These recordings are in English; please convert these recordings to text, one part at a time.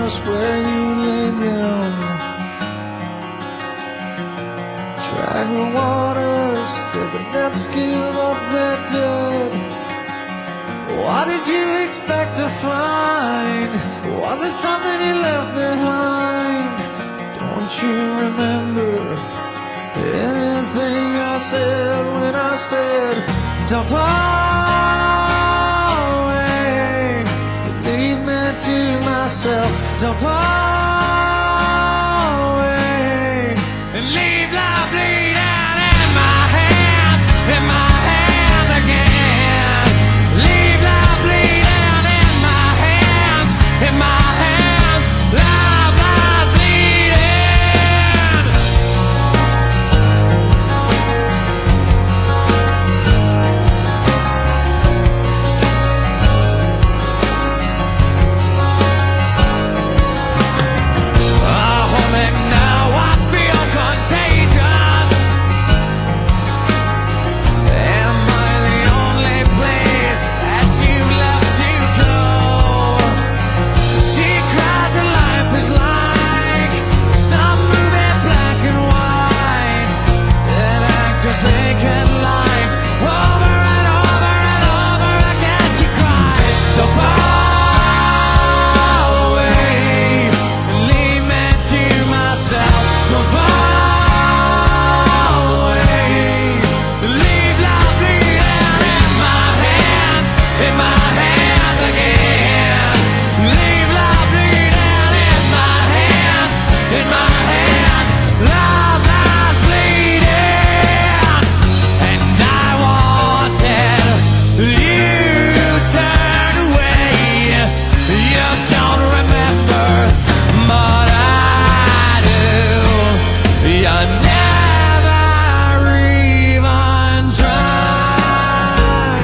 just where you lay down. Drag the waters till the depths give up their dead. What did you expect to find? Was it something you left behind? Don't you remember anything I said when I said, don't fall away, leave me to myself. Don't fall away and leave life bleeding in my hands again. Leave life bleeding in my hands, life lies bleeding. Now I feel contagious. Am I the only place that you left to go? She cried that life is like some movie, black and white, that actors make headlines over and over and over again. She cries, don't fall away and leave me to myself. Don't fall away, leave life bleeding in my hands again. Leave life bleeding in my hands, life lies bleeding. And I wanted you turned away. You don't remember, but I do. You never even tried.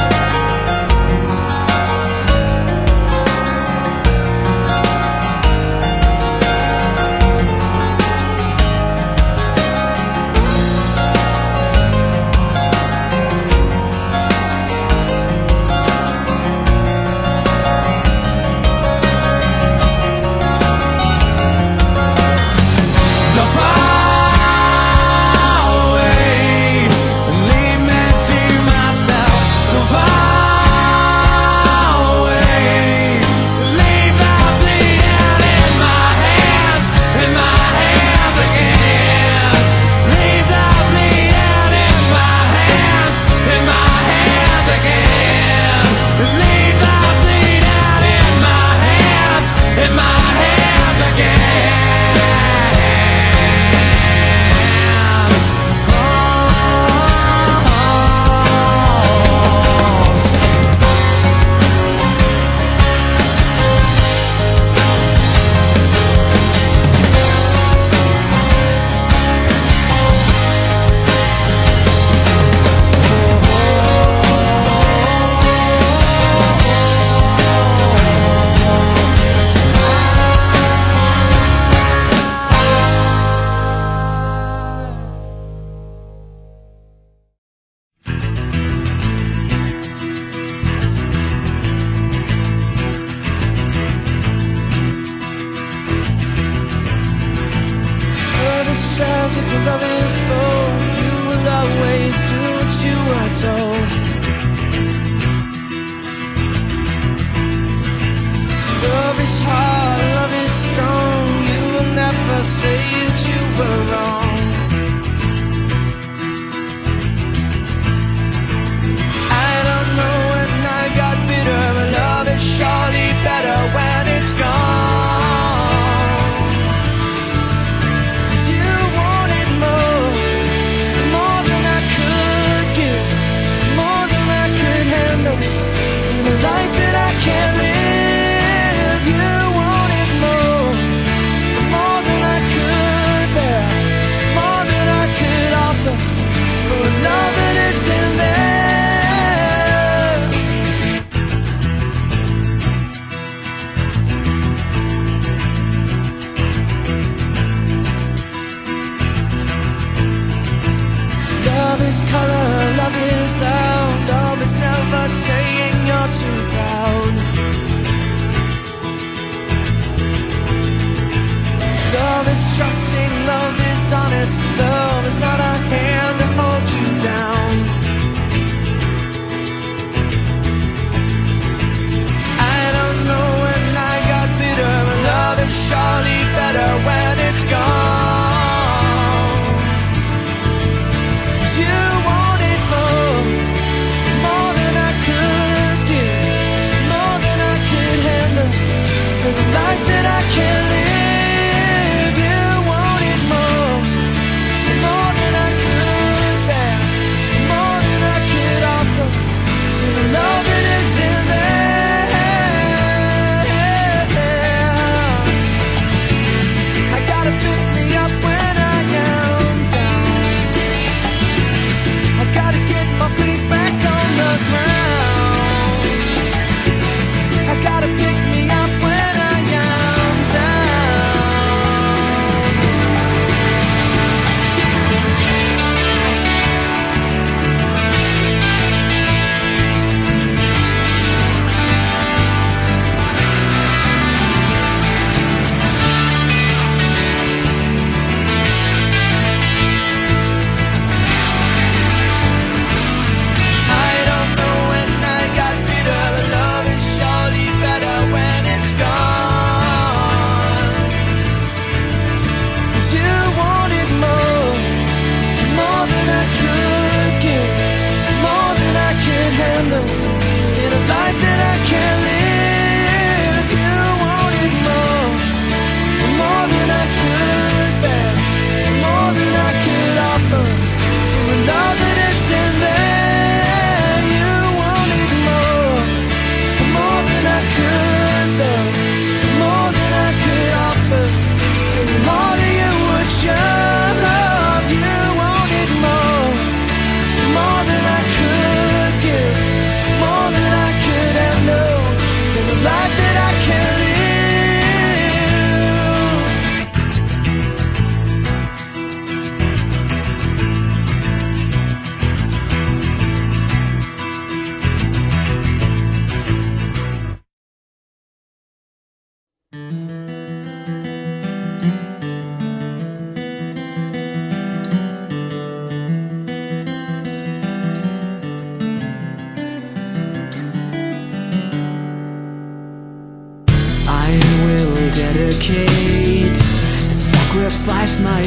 Don't fall away and leave me to myself. Don't fall away, leave life bleeding in my hands again. Leave life bleeding in my hands again. Leave life bleeding in my hands again. The sounds of your love is bold. You will always do what you are told. Love is hard, love is strong. You will never say that you were wrong. I don't know when I got bitter, but love is surely better when it's gone. Can't live, you wanted more than I could bear, more than I could offer, for love that is in there. Love is color, love is loud, love is never saying you're too proud.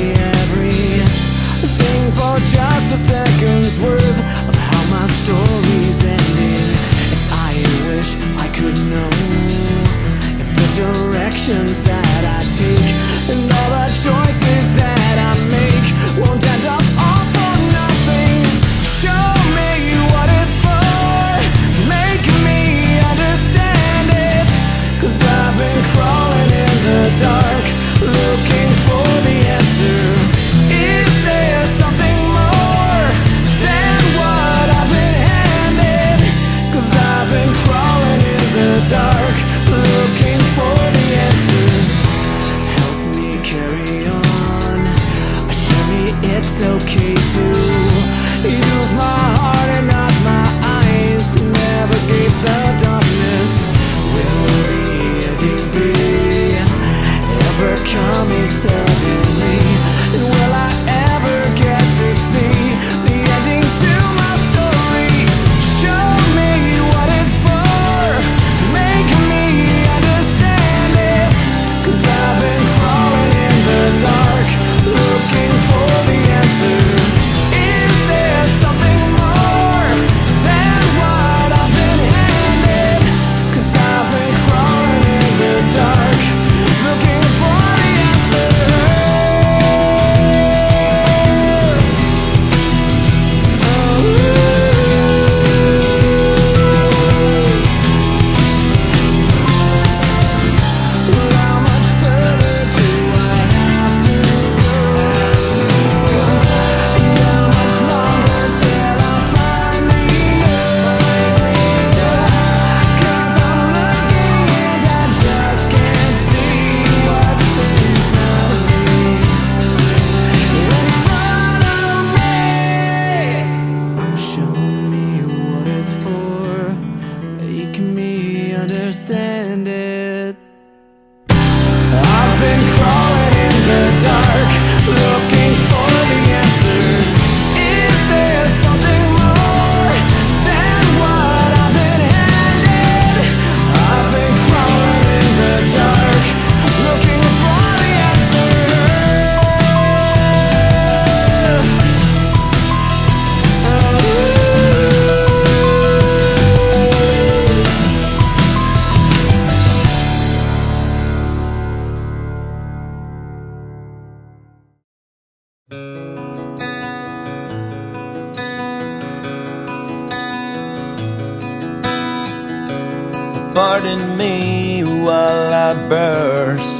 everything for just a second's worth of how my story's ending. And I wish I could know if the directions that I take and all the choices that I make won't end up all for nothing. Show me what it's for, make me understand it, 'cause I've been crawling in the dark, looking for the answer. Is there something more than what I've been handed? 'Cause I've been crawling in the dark, looking for the answer. Help me carry on, show me it's okay to use my heart and not my eyes to navigate the darkness. Will the ending be ever coming suddenly? And will I ever get to see the ending to my story? Show me what it's for, make me understand it, 'cause I've been crawling in the dark, looking for the answer. Is there something more than what I've been handed? 'Cause I've been crawling in the dark, looking for the answer. How much further do I have to go? How much longer till I find the end? 'Cause I'm looking and I just can't see what's in front of me. In front of me. Show me what it's for, make me understand it. I've been crawling in the dark, looking for the answer. Is there something more than what I've been handed? I've been crawling in the dark, looking for the answer. Pardon me while I burst.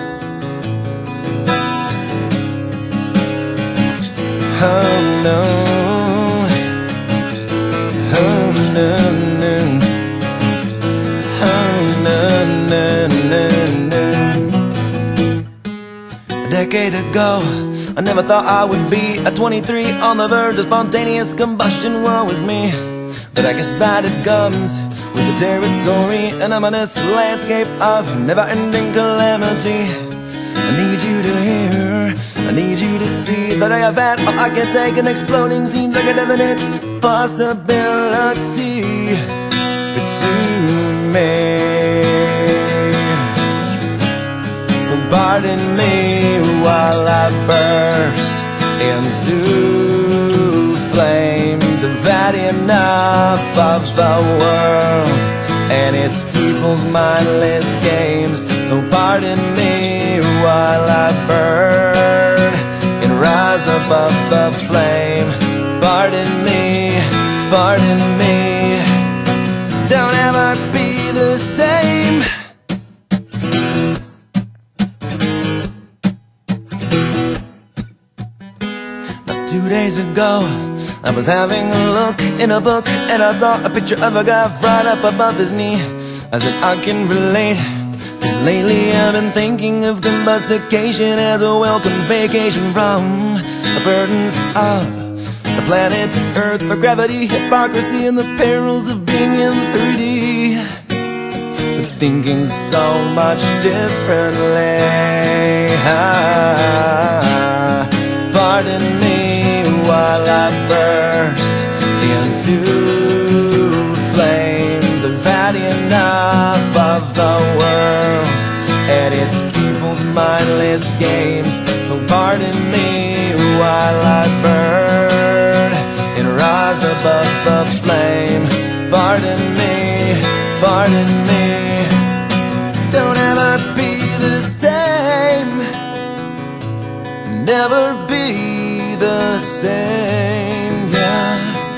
Oh no, oh no, no, oh no, no, no, no. A decade ago, I never thought I would be at 23 on the verge of spontaneous combustion. Woe is me, but I guess that it comes with the territory, an ominous landscape of never-ending calamity. I need you to hear, I need you to see that I have had all I can take, and exploding seems like an evident possibility to me. So pardon me while I burst into flames. I've had enough of the world and its people's mindless games. So pardon me while I burn and rise above the flame. Pardon me, pardon me. Don't ever be the same. 2 days ago, I was having a look in a book, and I saw a picture of a guy right up above his knee. I said, I can relate, 'cause lately I've been thinking of combustication as a welcome vacation from the burdens of the planet Earth, for gravity, hypocrisy, and the perils of being in 3D. But thinking so much differently. Pardon me while I burst into flames. I've had enough of the world and its people's mindless games. So pardon me while I burn and rise above the flame. Pardon me, pardon me. Don't ever be the same. Never be the same, yeah.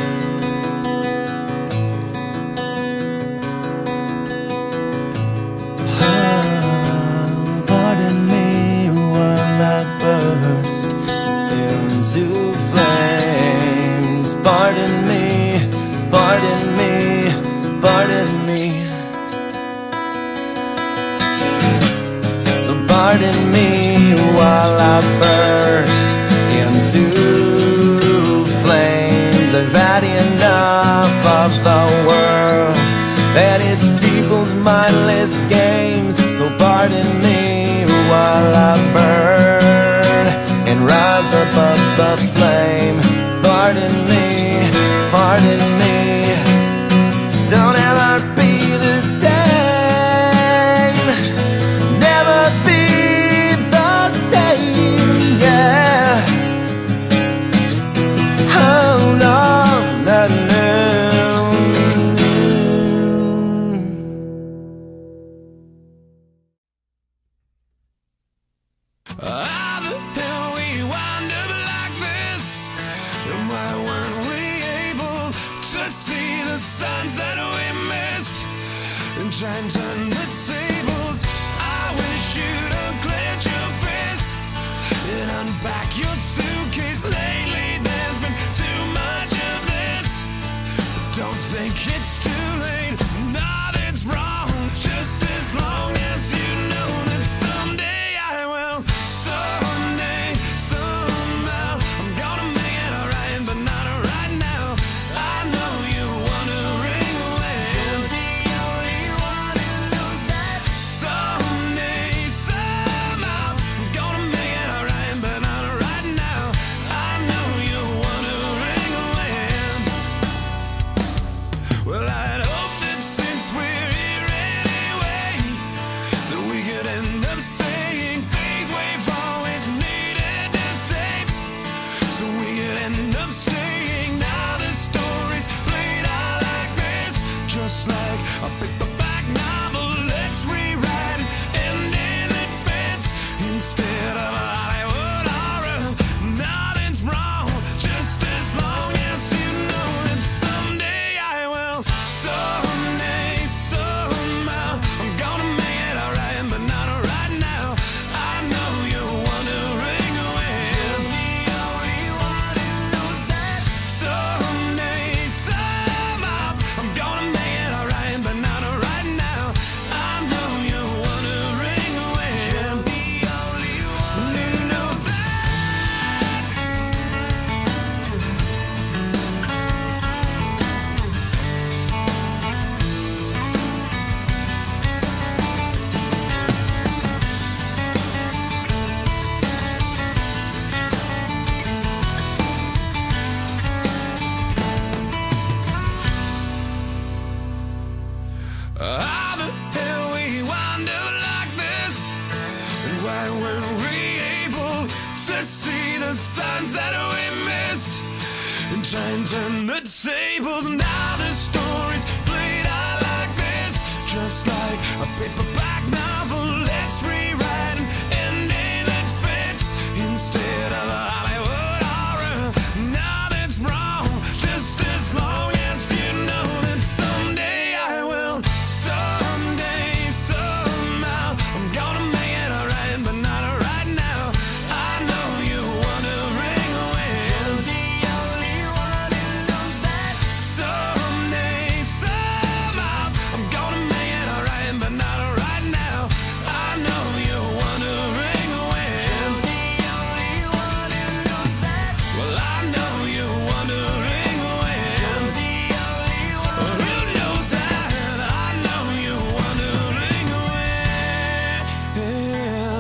Pardon me while I burst into flames. Pardon me, pardon me, pardon me. So pardon me while I burst into flames. I've had enough of the world and its people's mindless games. So pardon me while I burn and rise above the flame. Pardon me, pardon me. Don't ever be the same. Never be the same, yeah. Oh no, no, no. How the hell we wind up like this? And why weren't we able to see the signs that we missed? And try and turn the tables. I wish you'd unclench your fists and unpack your suitcase. Lately there's been too much of this. Don't think it's too late. Nothing's wrong, just as long as you know that someday I will. Someday, somehow, I'm gonna make it alright, but not right now. I know you wanna ring when you're the only one who knows that. Someday, somehow, I'm gonna make it alright, but not right now. I know you wanna ring when. Well, I'd hope that since we're here anyway, that we could end up saying things we've always needed to say. So we could end up staying. Now the story's played out like this, just like a paperback novel. Let's rewrite it, ending that fits instead of a Hollywood horror. Nothing's wrong, just as long as you know that someday I will. Someday, somehow, I'm gonna make it alright, but not right now. I know you wanna ring when the only one who knows that. Someday, somehow, I'm gonna make it alright, but not right now. I know you wanna ring when the only one who knows that. How the hell we wind up like this? And why weren't we able to see the signs that we missed? And try and turn the tables. Now the story's played out like this, just like a paperback novel. Let's rewrite an ending that fits instead of a Hollywood horror. Nothing's wrong, just as long as you know that someday I will. Someday, somehow, I'm gonna make it alright, but not right now. I know you wanna ring when the only one who knows that. Someday, somehow, I'm gonna make it alright, but not right now. I know you wanna ring when the only one who knows that. Well, I know you wanna ring when the only one who knows that. I know you wanna ring when.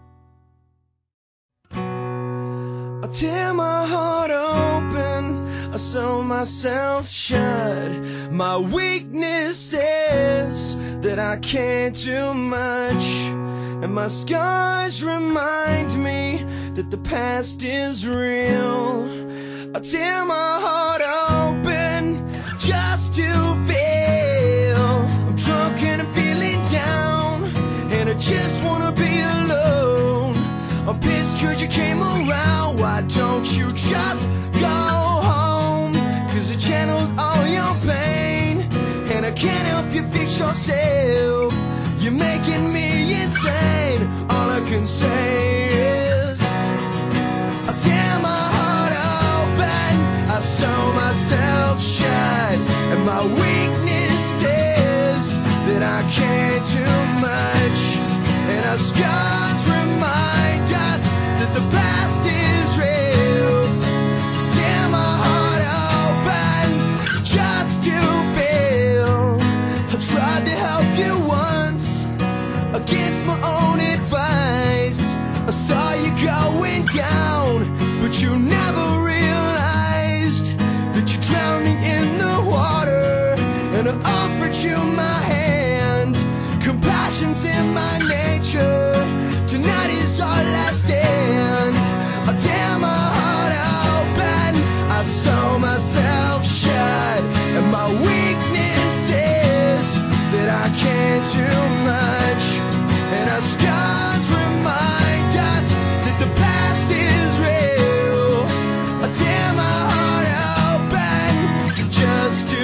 I'll tear my heart open, I sew myself shut. My weakness is that I can't do much, and my scars remind me that the past is real. I tear my heart open just to feel. I'm drunk and I'm feeling down, and I just wanna be alone. I'm pissed 'cause you came around. Why don't you just go home? 'Cause I channeled all your pain, and I can't help you fix yourself. You're making me insane. All I can say is I tear my heart open, I sew myself shut, and my weakness is that I can't do much, and our scars remind us that the past is real. Tear my heart open just to feel. I tried to help you once against my own advice. I saw you going down, but you never realized that you're drowning in the water. And I offered you my hand. Compassion's in my nature. Tonight is our last stand. I tear my heart open, I sew myself shut, and my weakness is that I can't do much, and our scars remind us that the past is real. I tear my heart open just to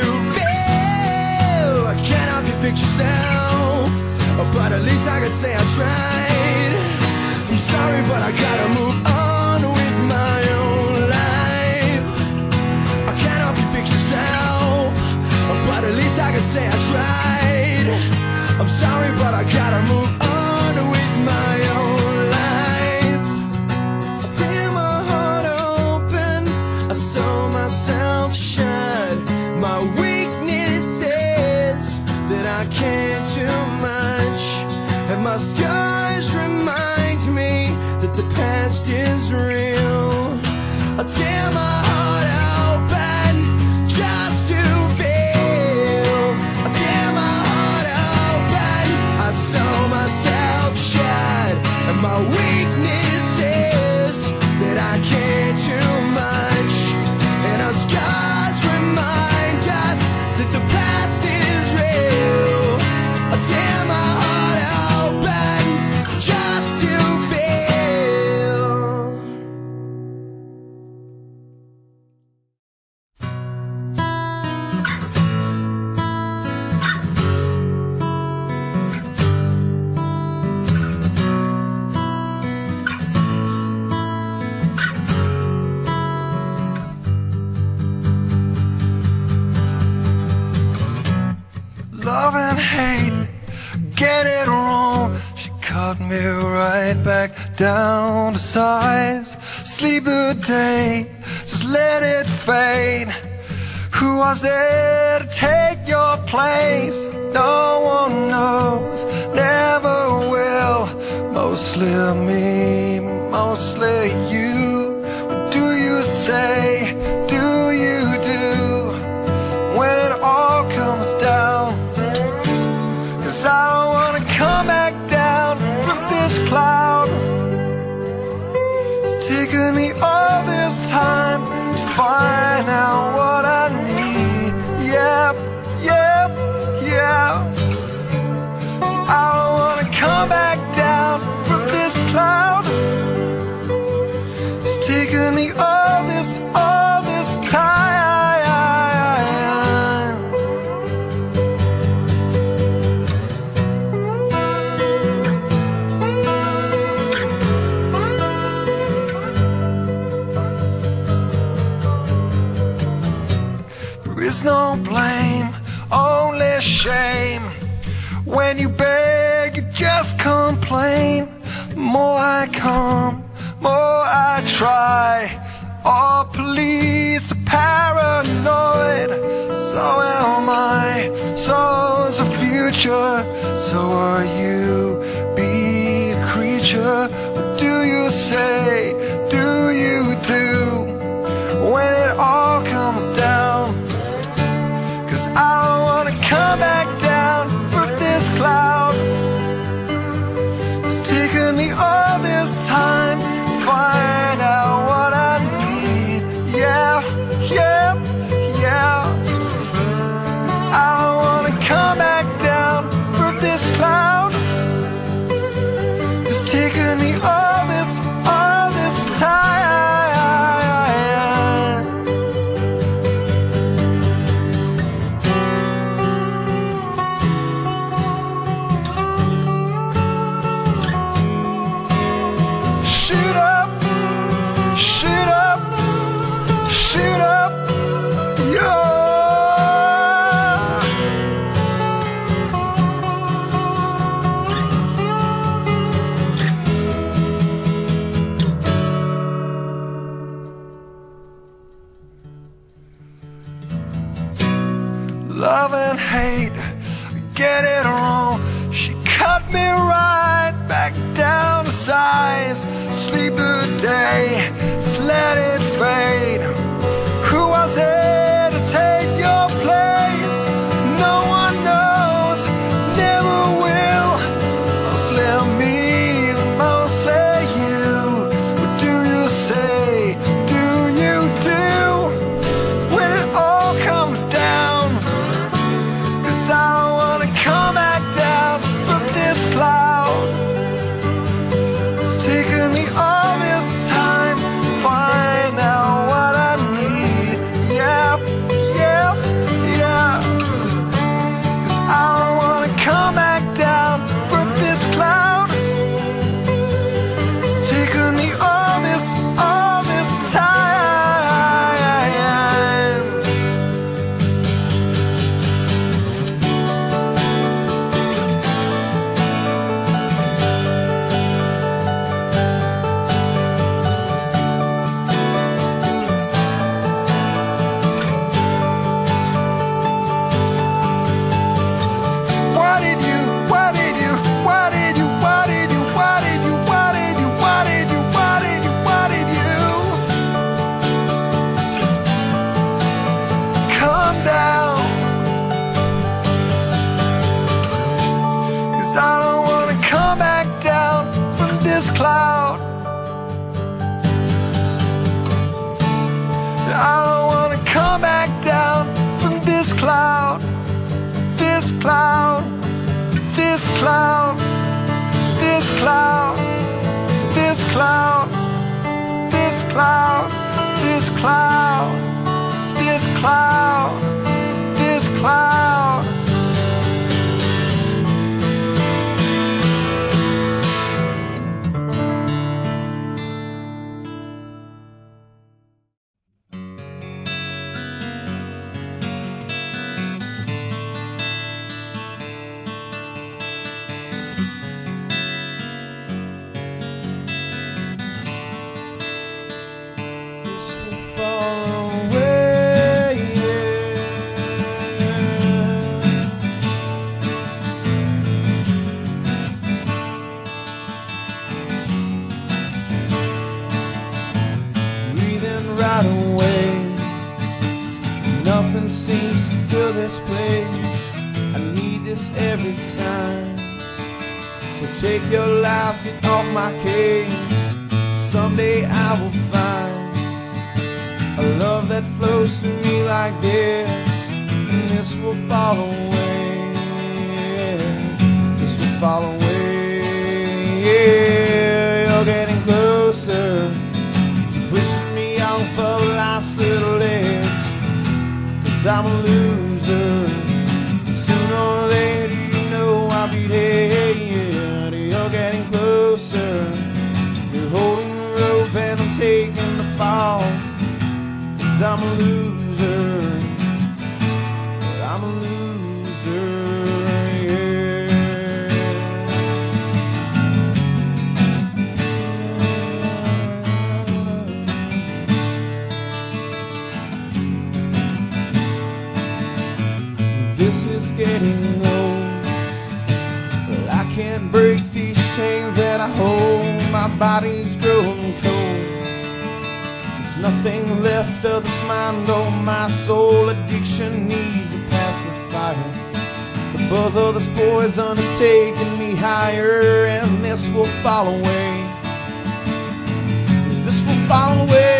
feel. I can't help you fix yourself, but at least I could say I tried. I'm sorry, but I gotta move on with my own life. I can't help you fix yourself, but at least I could say I tried. I'm sorry, but I gotta move on with my own life. I tear my heart open, I sew myself shut. My weakness is that I can't do much, and my scars remind me that the past is real. I tear my heart open just to feel. I tear my heart open, I sew myself shut, and my weakness is that I can't do much, and our scars remind us that the past is real. I tear my heart open just to feel. Love and hate, get it wrong. She cut me right back down to size. Sleep the day, just let it fade. Who was there to take your place? No one knows, never will. Mostly me, mostly you. What do you say, do you do, when it all comes down? 'Cause I don't wanna come back down from this cloud. It's taken me all this time to find out what I need. Yep, yep, yep. I don't wanna come back down from this cloud. It's taken me all this time. There's no blame, only shame. When you beg, you just complain. The more I come, more I try. All police are paranoid. So am I, so is the future. So are you, be a creature. What do you say, do you do, when it all comes taken me all this time. Shoot up, shoot up, shoot up, yeah. Love and hate, get it wrong. She cut me right back down to size. Sleep the day, just let it fade. Who was there to take your place? No one knows, never will. Mostly me, mostly you. What do you say? Do you do? When it all comes down, 'cause I don't wanna come back down from this cloud. It's taken me all this time to find out what I need. Yeah, yeah, yeah. 'Cause I don't wanna come back down from this cloud. It's taken me all this time. Come down, 'cause I don't wanna come back down from this cloud. I don't wanna come back down from this cloud. This cloud, this cloud, this cloud, this cloud, this cloud, this cloud, this cloud, this cloud. This will fall away, breathing right away. Nothing seems to fill this place. I need this every time. So take your lies, get off my case. Someday I will find a love that flows through me like this. And this will fall away. This will fall away. You're getting closer to pushing me off of life's little edge. 'Cause I'm a loser. Sooner or later you know I'll be dead. You're getting closer. You're holding the rope and I'm taking the fall. 'Cause I'm a loser. I'm a loser, This is getting old. Well, I can't break these chains that I hold. My body's growing cold. There's nothing left of this mind on my soul. Addiction needs a pacifier. The buzz of this poison is taking me higher. And this will fall away. This will fall away.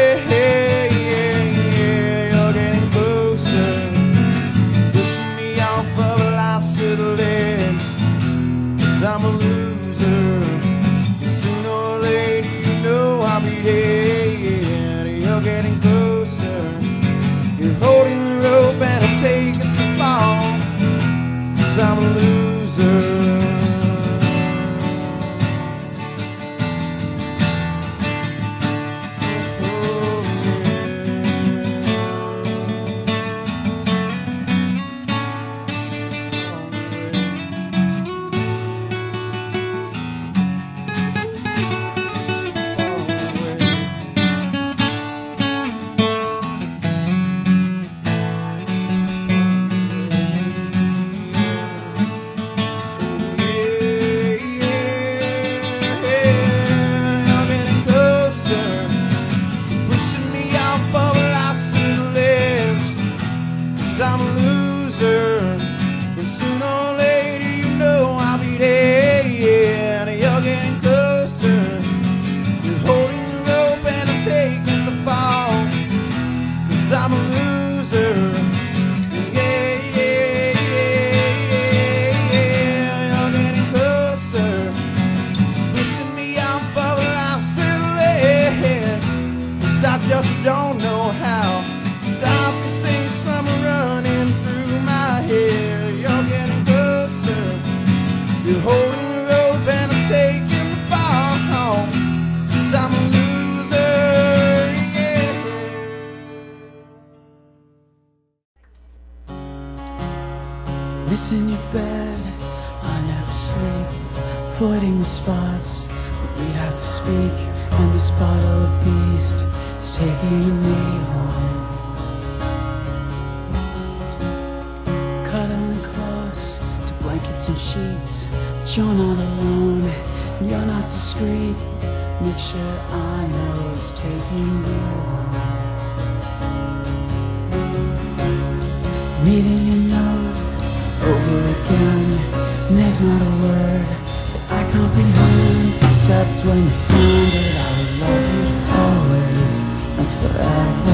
You're getting closer to pushing me off of life's little edge. 'Cause I'm a loser. Sooner just don't know how. Stop the things from running through my hair. You're getting closer. You're holding the rope and I'm taking the ball home. 'Cause I'm a loser, yeah. Missing your bed, I never sleep. Avoiding the spots that we'd have to speak. And this bottle of beast is taking me home. Cuddling close to blankets and sheets. But you're not alone, and you're not discreet. Make sure I know it's taking you home. Reading your note over again, and there's not a word that I comprehend, except when you sounded, I would love you always and forever.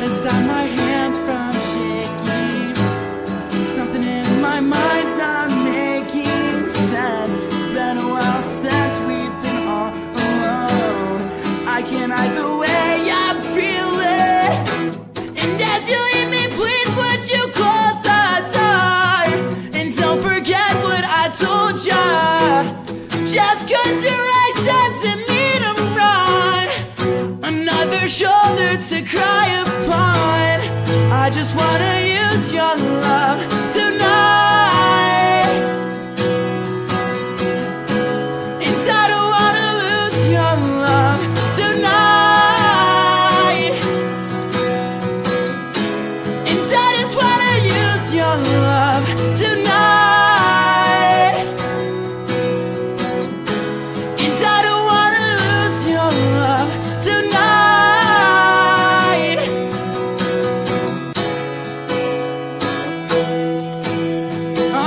to stop my hands from shaking. Something in my mind's not making sense. It's been a while since we've been all alone. I can't hide the way I'm feeling. And as you leave me, please would you close the door? And don't forget what I told ya. Just 'cause you're right doesn't mean I'm wrong. Another shoulder to cry upon. I just wanna use your love tonight. And I don't wanna lose your love tonight. And I just wanna use your love tonight. And I don't wanna lose your love tonight. Oh.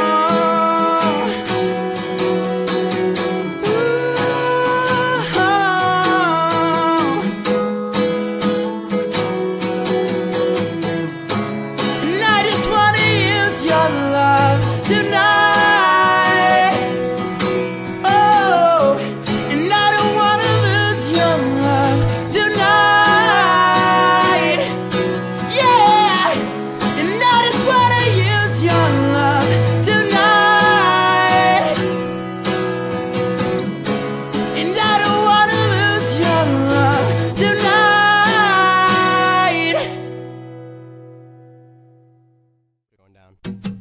And I just wanna use your love tonight. Oh, and I don't wanna lose your love tonight. Yeah, and I just wanna use your love tonight. And I don't wanna lose your love tonight. Going down.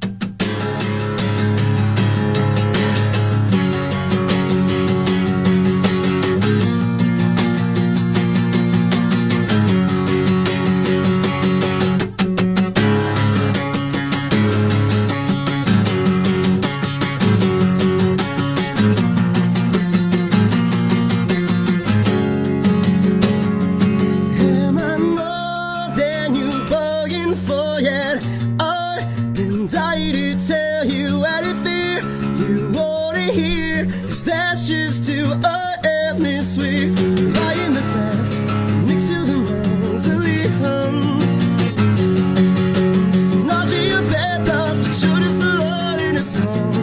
Am I more than you bargained for yet? I've been dying to tell you anything you wanna hear, 'cause that's just who I am this week. Lying the best next to the mausoleum. Not to your bed, but you're just the Lord in a song.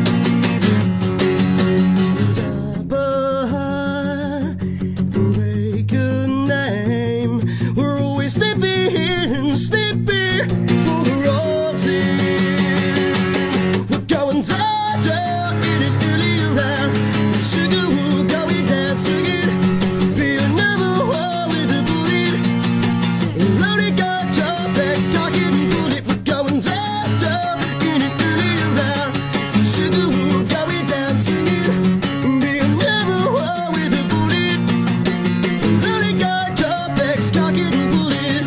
Break a name. We're always sleeping, sleeping for the royalty. We're going down, down in it early around. Sugar will go down swinging. Be another war with a bullet. And loaded got your bags, cock it and pull it. We're going down, down in it early around. Sugar will go down swinging. Be another war with a bullet. Loaded got your bags, cock it and pull it.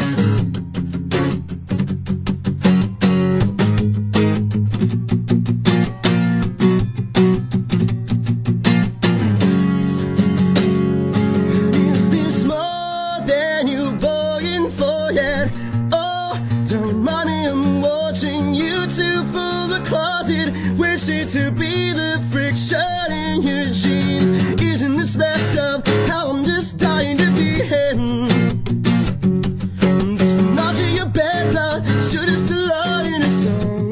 Is this more than you bargained for yet? Oh, don't mind me, I'm watching you two from the closet, wishing to be the friction in your jeans. Isn't this messed up? How I'm just dying to be him. Not to your bed, but you're just a lot in a song.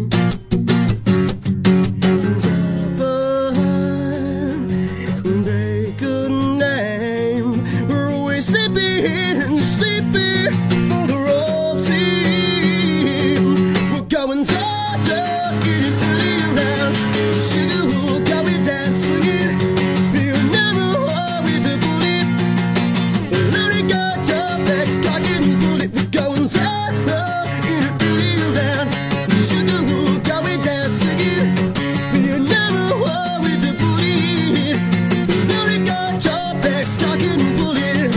Break a name. We're always sleeping, sleeping for the royalty. We're going down, down in it early around. Sugar will go down swinging. Be another war with a bullet. Loaded got your bags, cock it and pull it. We're going down, down in it early around. Sugar will go down swinging. Be another war with a bullet. Loaded got your bags, cock it and pull it.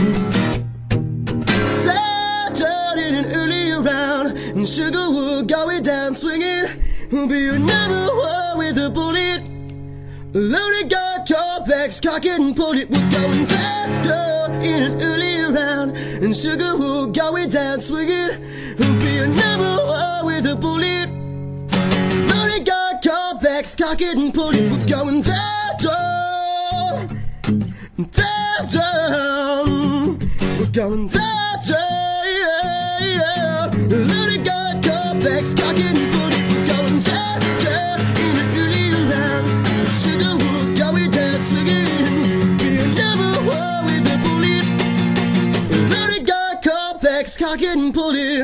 Down, down in it early around. And sugar will go down swinging. Be another war with a bullet. Loaded got your bags, cock it and pull it. We're going down, down in an early round. And sugar will go down swinging. Be another war with a bullet. Loaded got your bags, cock it and pull it. We're going down, down, down, down. We're going down, down, yeah. Let it go, go back, cock it and put it. We're going down in the early land. Sugar will go with that swinging. Be never war with a bullet. Let it go, go back, cock it and put it.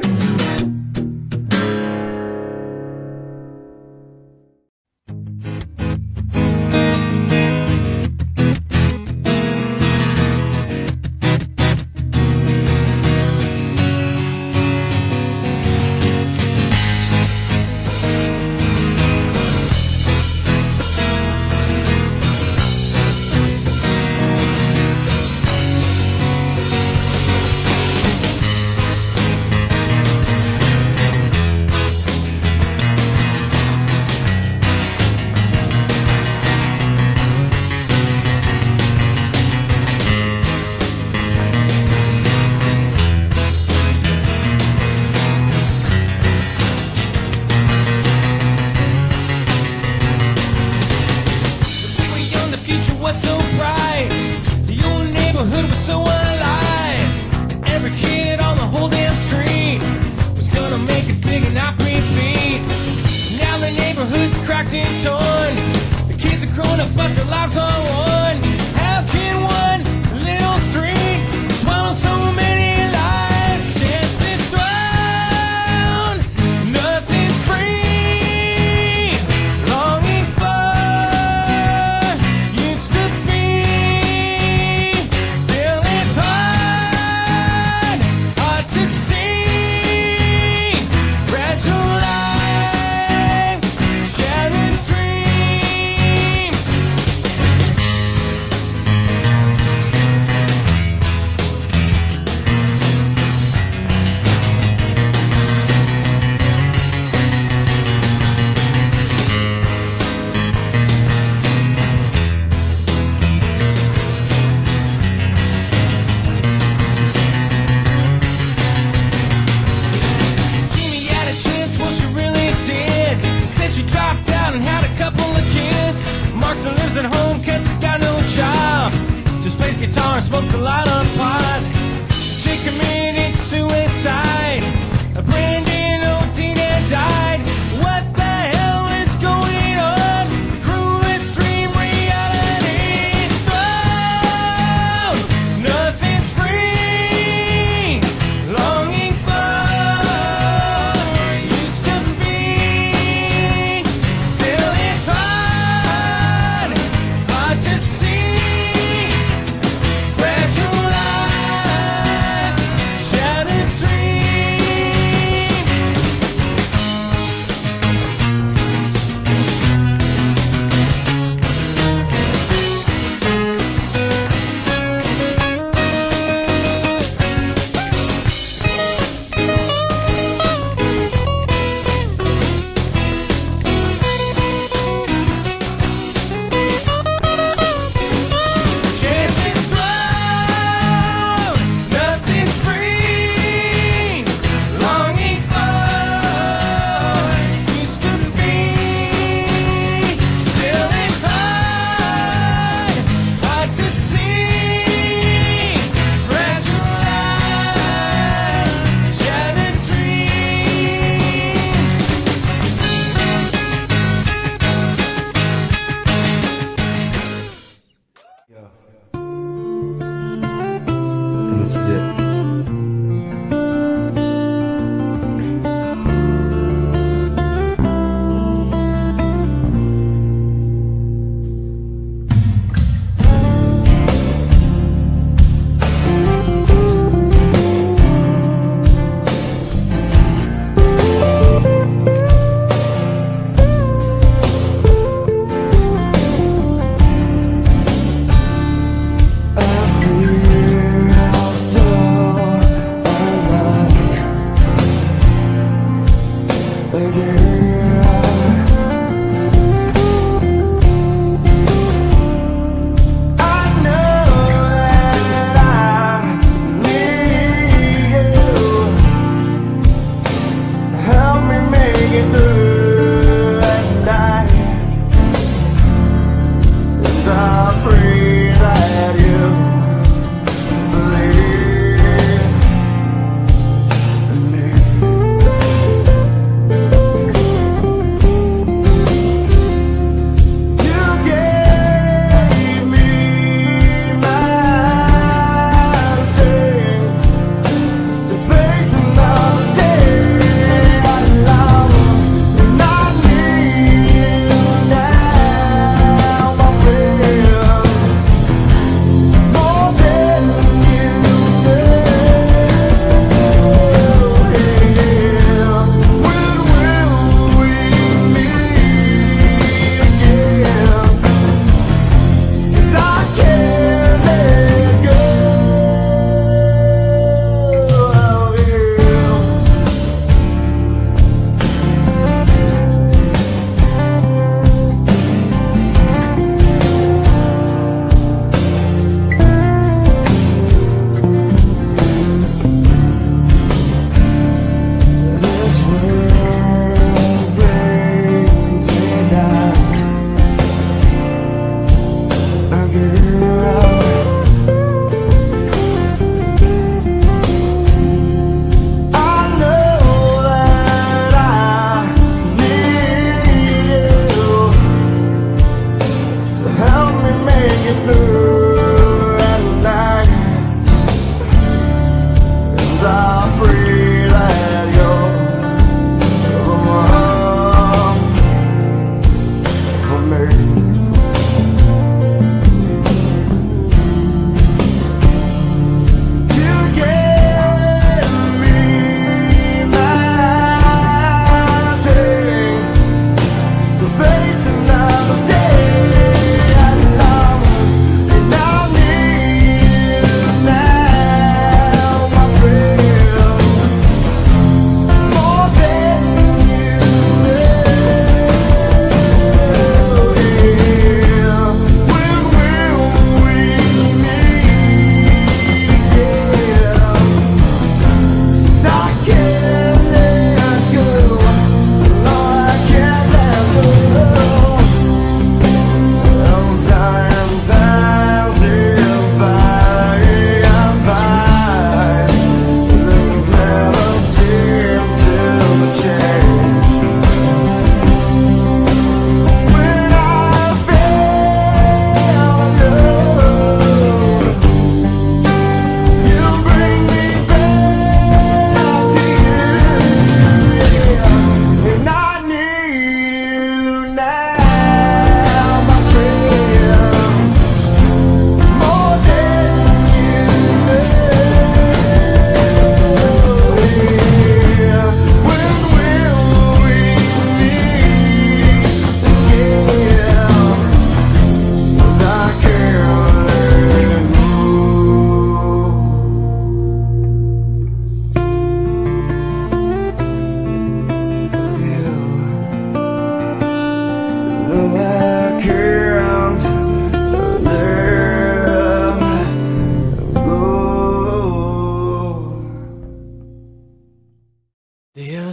Every year I'll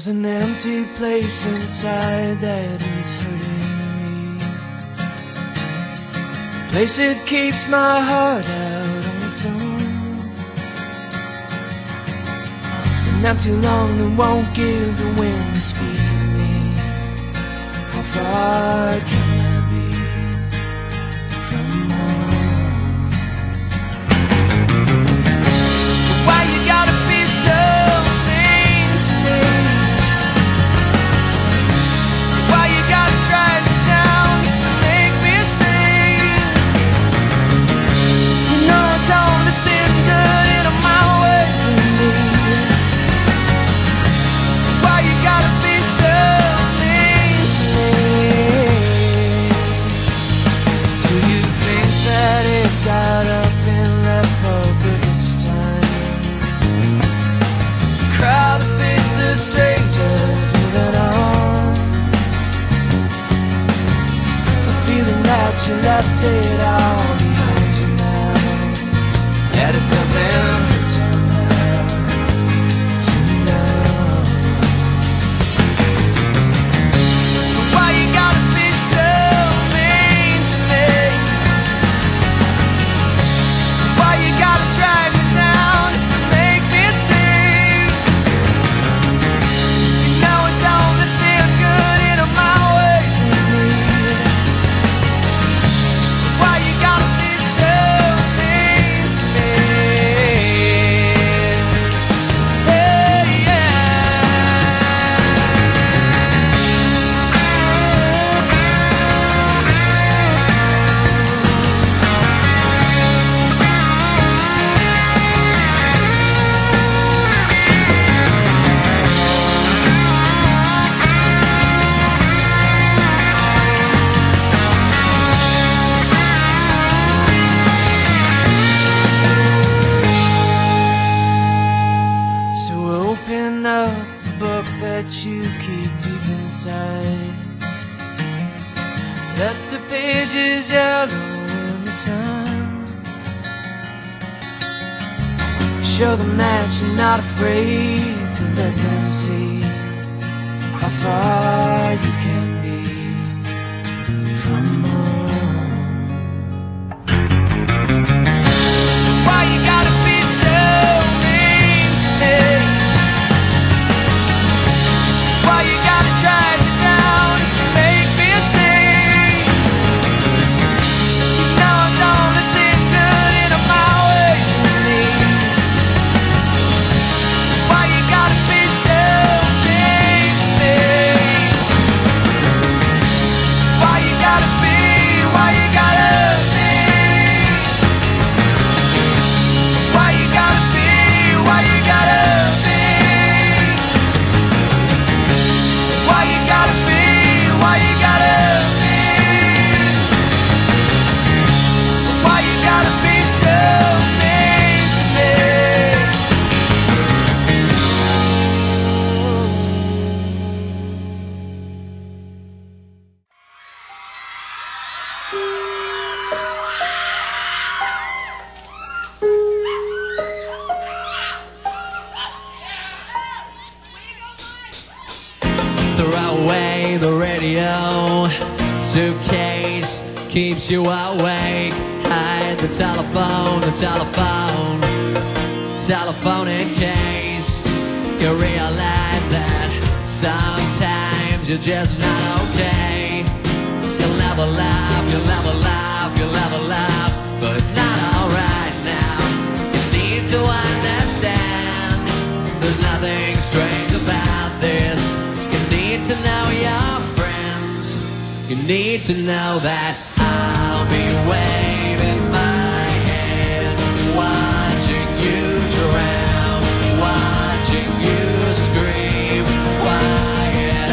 There's an empty place inside that is hurting me. A place that keeps my heart out on its own. And I'm too long and won't give the wind to speak of me. How far can I be from home? Why you gotta be so mean to me? Why you gotta drag me down just to make me sing? You know I don't listen good into my ways of me. Why you gotta be so mean to me? Do you think that it got up and left for good this time? Crowd of faceless strangers moving on. The feeling that you left it all behind you now. That it doesn't return now to know. Why you gotta be so mean to me? Why you gotta drag me down just to make me sing? You know it don't listen good into my ways of me. Why you gotta be so mean to me? Hey, yeah. So open up the book that you keep deep inside. Let the pages yellow in the sun. Show them that you're not afraid to let them see how far you can be from home. Why you gotta be so mean to me? Why you gotta drag me down just to make me sing? You know I don't listen good into my ways of me. Why you gotta be so mean to me? Why you gotta be, why you gotta be? Why you gotta be, why you gotta be? Why you gotta be, why you gotta be? Why you gotta be so mean to me? Throw away the radio. Suitcase keeps you awake. Hide the telephone in case you realize that sometimes you're just not okay. You'll never laugh, you'll never laugh, you'll never laugh, but it's not alright now. You need to understand there's nothing strange about this. You need to know your friends. You need to know that I'll be waving my hand, watching you drown, watching you scream, quiet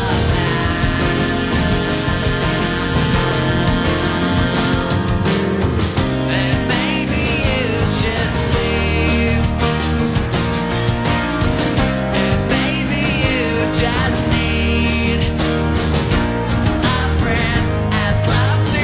aloud. And maybe you should sleep. And maybe you just need a friend as close to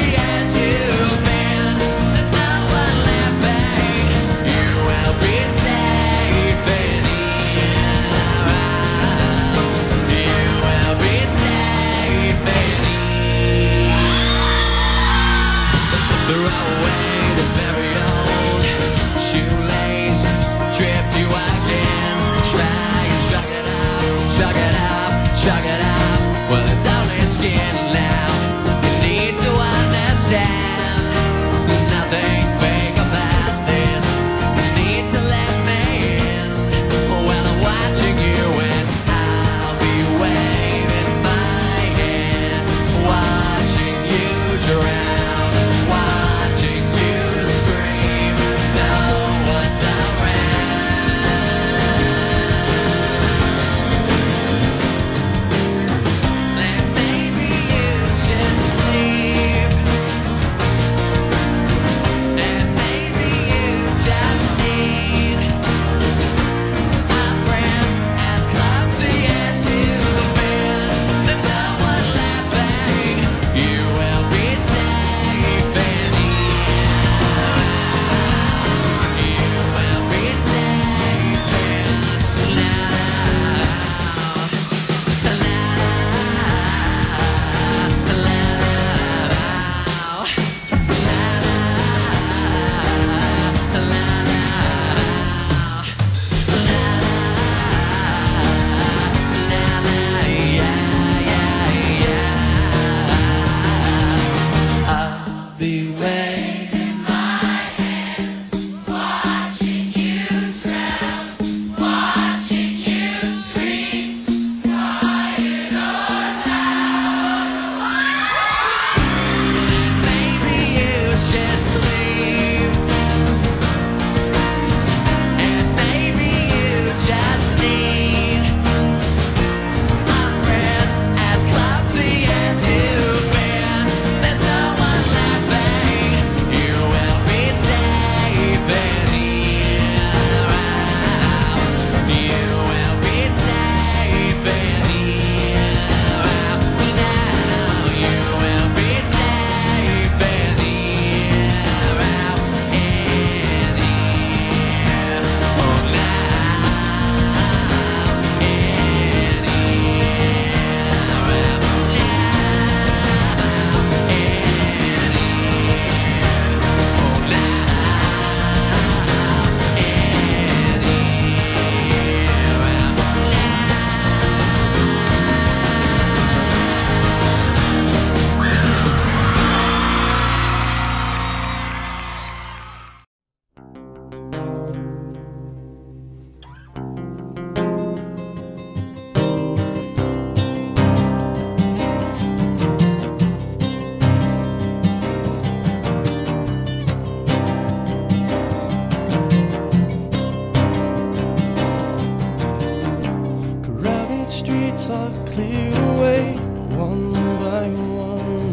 doubts are cleared away one by one.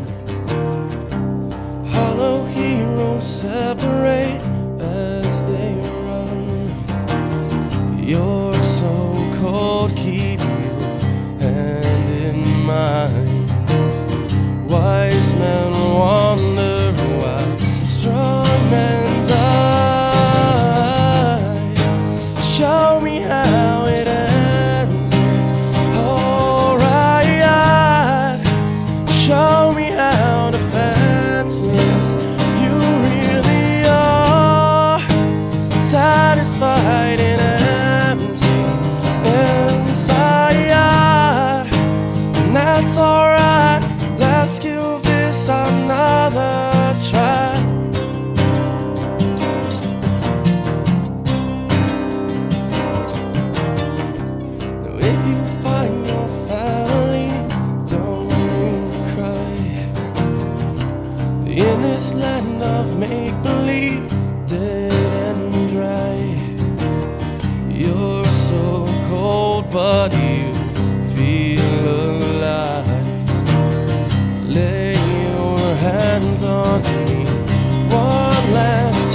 Hollow heroes separate as they run. You're so cold, keep your hand in mine. Wise men wonder why strong men die. Show me how it ends, it's alright. Show me how defenseless you really are. Satisfied and empty inside, and that's alright. Let's give this another try. Now if you find your family, don't you cry. In this land of make-believe, dead and dry. You're so cold, but you feel alive. Lay your hands on me one last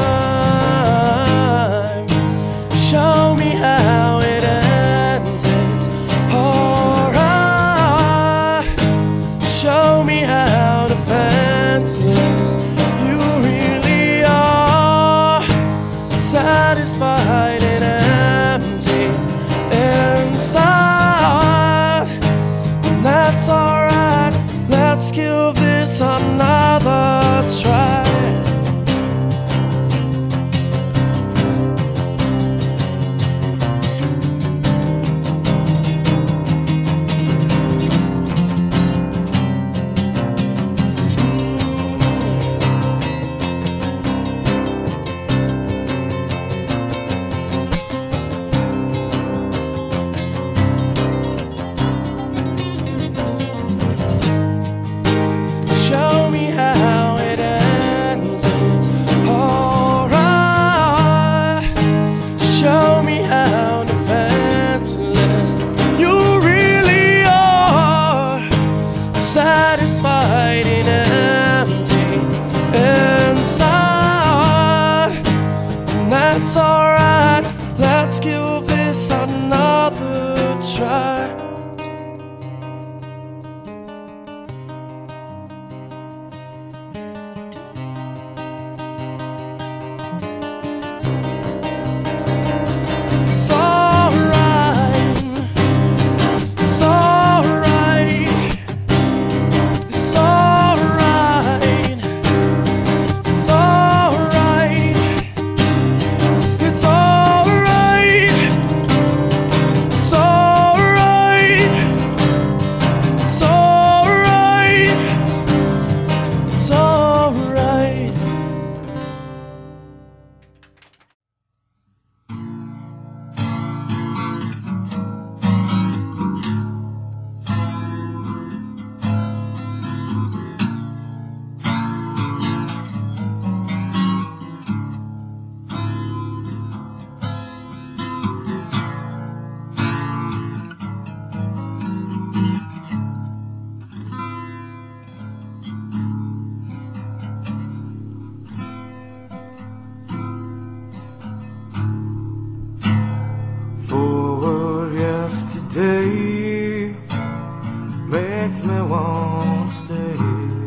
time. Show me how it ends, it's alright. Show me how defenseless you really are. Satisfied and empty inside, and that's alright. Let's give this another try. Show me how it ends, it's alright. Show me how defenseless you really are. Satisfied and empty inside, and that's alright. Let's give this another try. Forward yesterday makes me want to stay.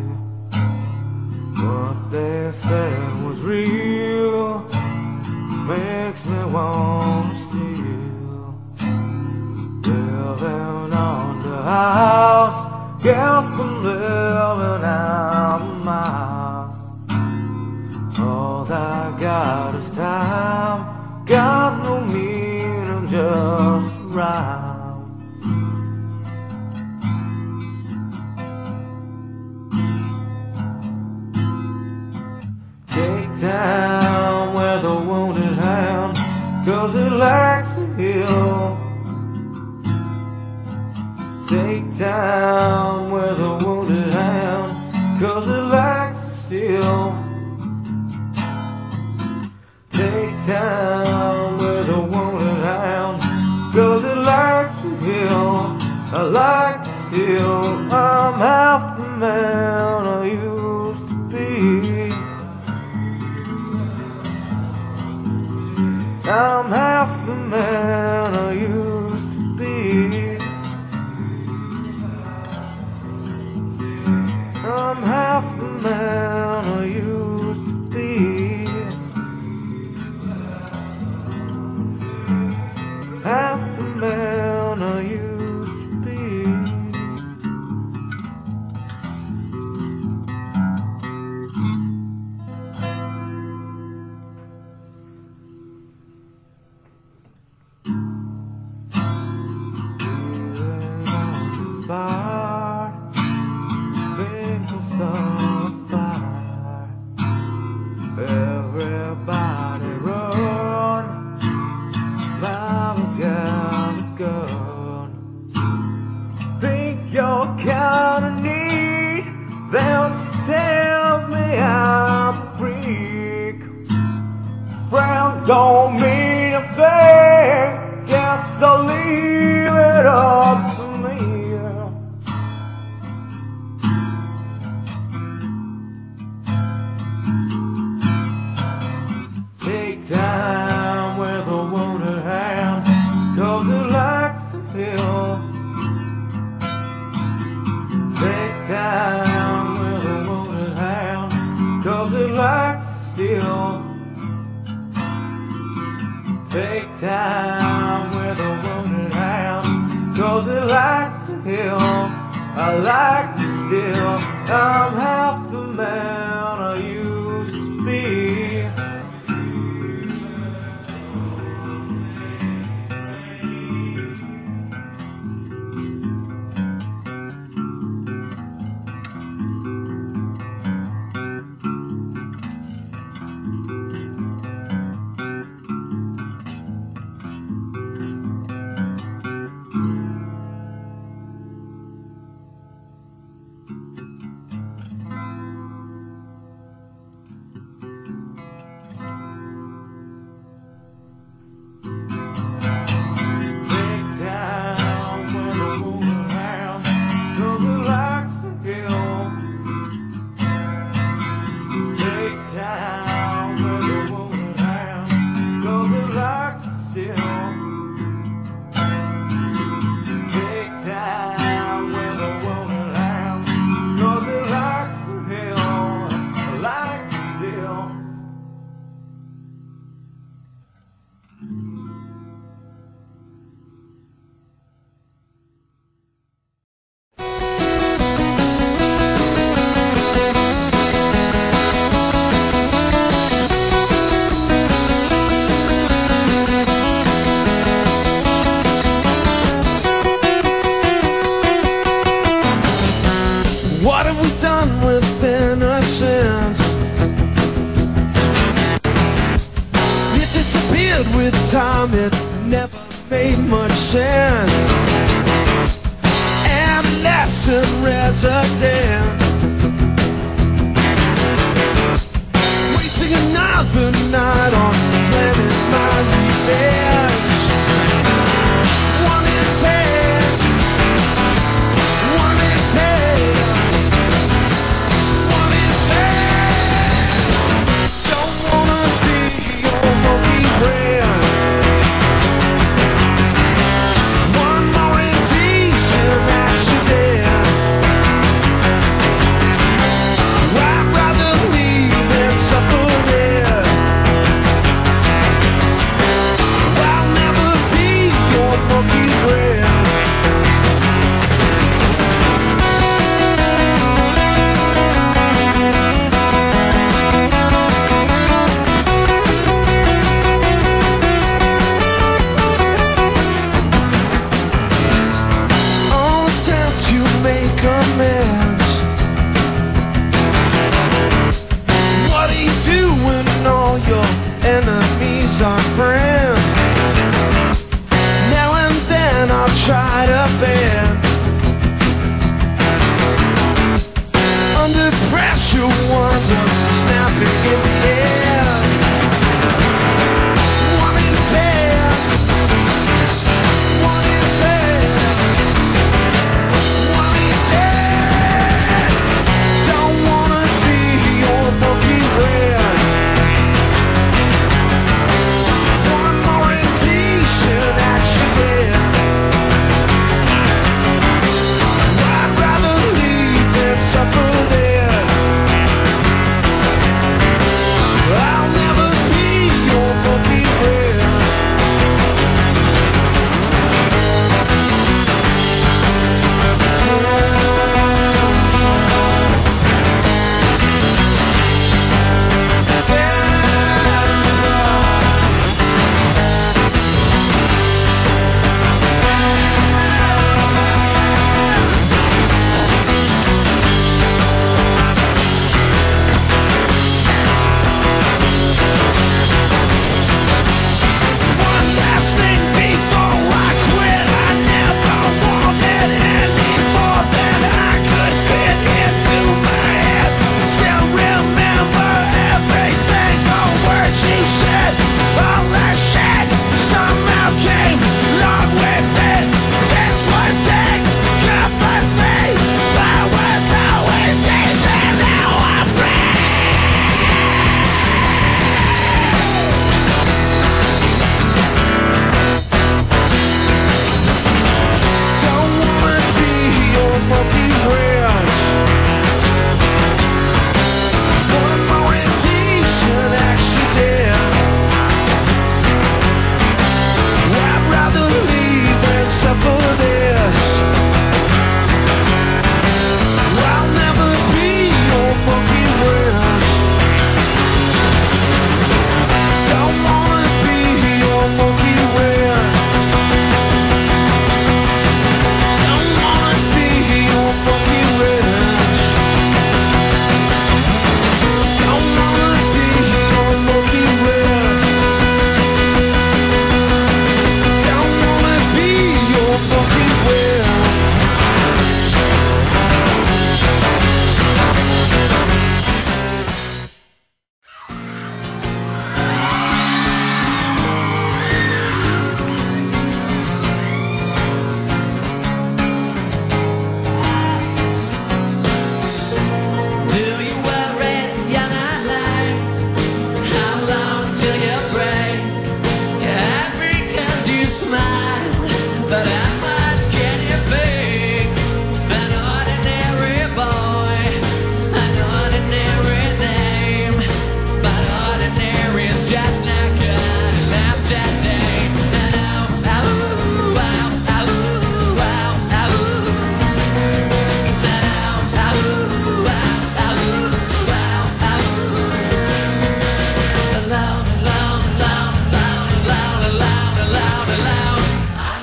What they said was real makes me want to steal. Living on the house, guess I'm living out of my house. All I got is time, got no meaning, just around. Take time where the wounded hand, 'cause it likes to heal. Take time where the wounded hand, 'cause it likes to steal. Take time where the wounded hand, 'cause it likes to heal. I'm half the man I used to be. I'm half the man I used to be. Half the man I used to be. Everybody run, Mama's got a gun. Think you're kinda neat, then she tells me I'm a freak. Friends don't mean a thing, guess I'll leave it up to me. Take time with a wounded hand, 'cause it likes to heal. Take time with a wounded hand, 'cause it likes to steal. Take time with a wounded hand, 'cause it likes to heal. I like to steal. I'm half the man I used to be. What have we done with innocence? It disappeared with time, it never made much sense. Adolescent resident, wasting another night on planning my revenge. 1 in 10, 1 in 10. Don't wanna be your monkey friend. One more indecent accident. I'd rather leave than suffer it. I'll never be your monkey friend. Make amends. What do you do when all your enemies are friends? Now and then I'll try to bend. Under pressure, ones are snapping in the air. 1 in 10, 1 in 10. Don't wanna be your monkey friend.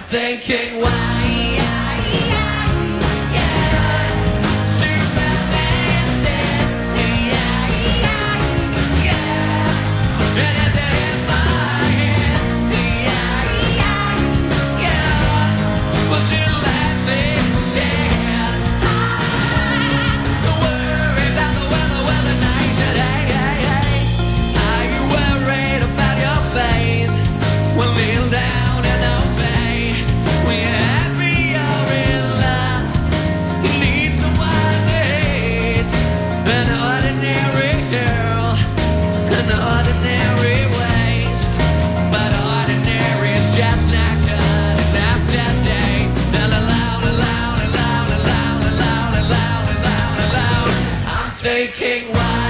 thinking why. Thinking why.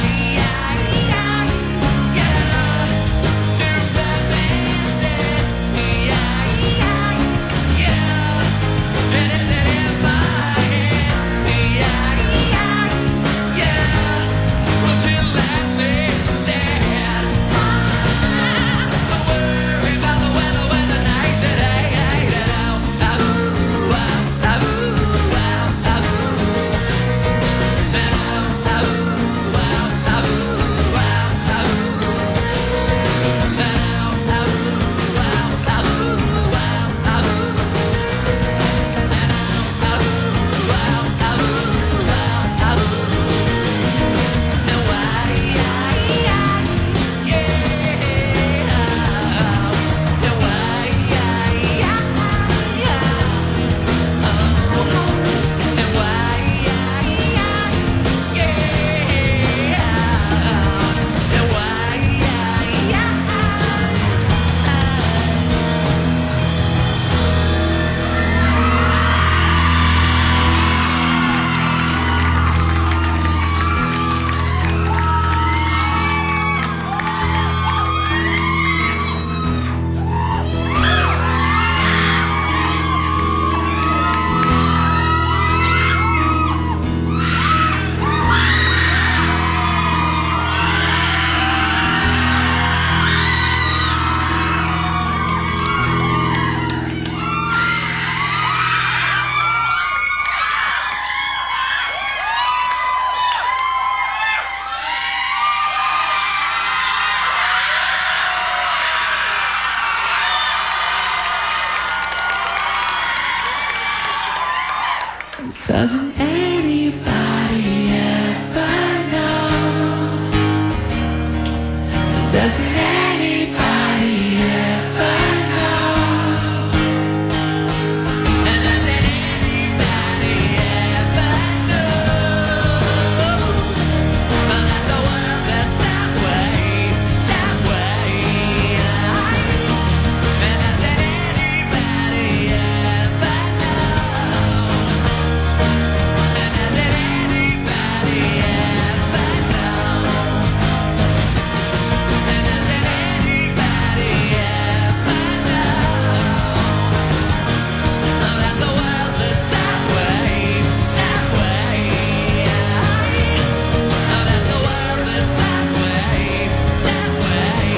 Doesn't anybody ever know? Doesn't anybody ever know? And doesn't anybody ever know that the world's a subway, subway? And doesn't anybody ever know? And doesn't anybody ever know? And doesn't anybody ever know that the world's a subway, subway? That the world's a subway, subway?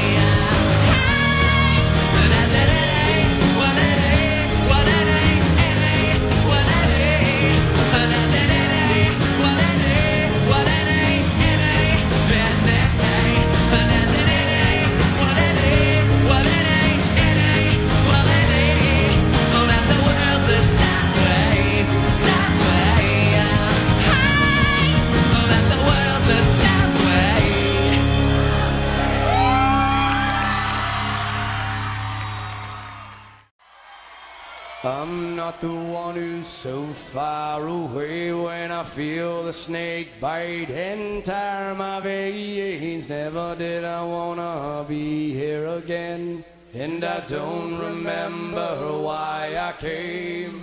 And that it ain't what it ain't, what it ain't, it ain't what it ain't. And that it ain't what it ain't, what it ain't, it ain't, it ain't. And that it ain't what it ain't, what it ain't, it ain't what it ain't. Oh, that the world's a subway, subway. Oh, that the world's a subway. I'm not the one who's so far away when I feel the snake bite and tear my veins. Never did I wanna be here again, and I don't remember why I came.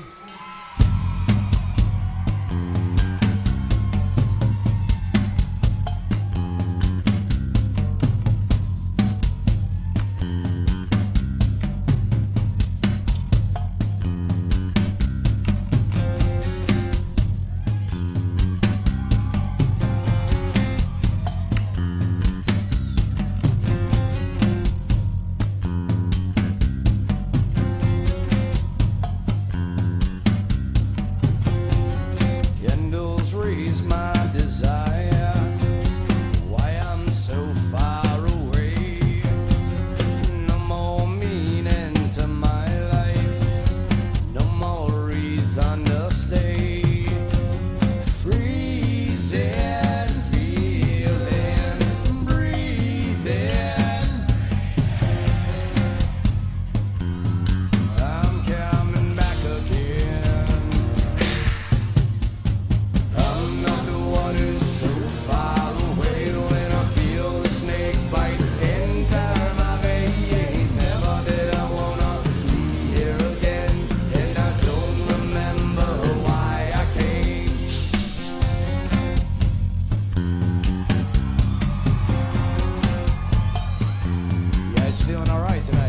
sound alright tonight.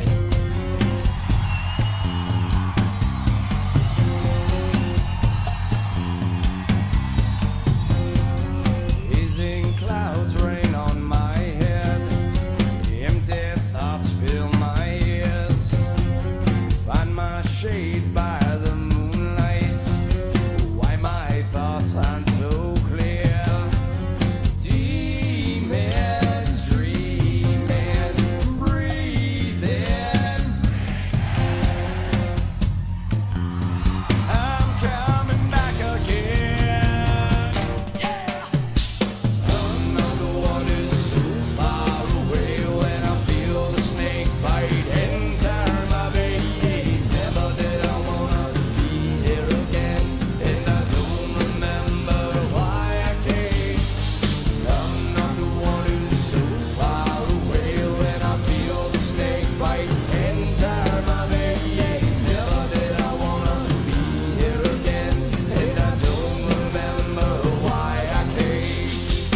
Hazing clouds rain on my head, empty thoughts fill my ears. Find my shade by the moonlight, why my thoughts aren't so clear. Demons dreaming, breathing. I'm coming back again. Another one is so far away when I feel the snake bite enter my veins. Never did I wanna be here again, and I don't remember why I came. I'm not the one who's so far away when I feel the snake bite enter my veins. Never did I wanna be here again, and I don't remember why I came.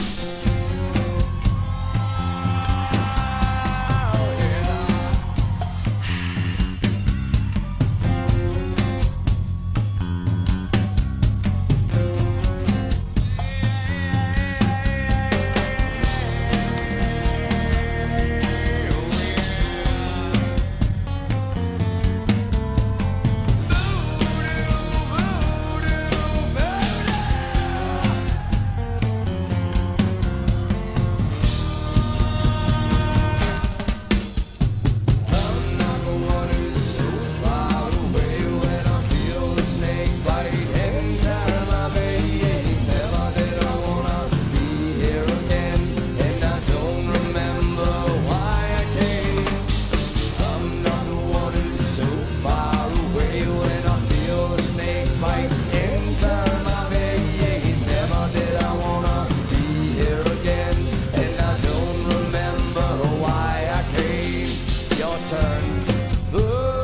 I'm not the one who's so far away when I feel the snake bite enter my veins. Never did I wanna be here again, and I don't remember why I came. I'm not the one who's so far away when I feel the snake bite enter my veins. Never did I wanna be here again, and I don't remember why I came. Your turn.